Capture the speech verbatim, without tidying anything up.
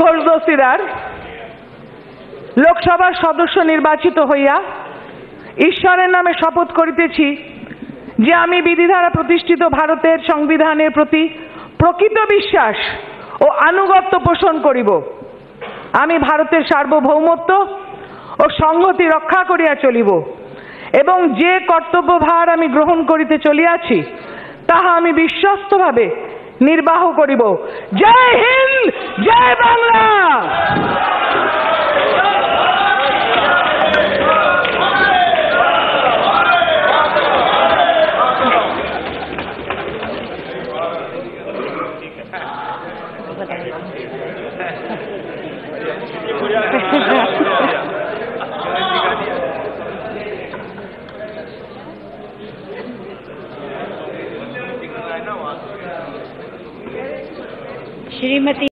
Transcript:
ঘোষ দস্তিদার লোকসভার সদস্য নির্বাচিত হইয়া ঈশ্বরের নামে শপথ করিতেছি যে আমি বিধি দ্বারা প্রতিষ্ঠিত ভারতের সংবিধানের প্রতি প্রকৃত বিশ্বাস ও আনুগত্য পোষণ করিব। আমি ভারতের সার্বভৌমত্ব ও সংহতি রক্ষা করিয়া চলিব এবং যে কর্তব্যভার আমি গ্রহণ করিতে চলিয়াছি তাহা আমি বিশ্বস্তভাবে নির্বাহ করিব। জয় হিন্দ, জয় বাংলা। श्रीमती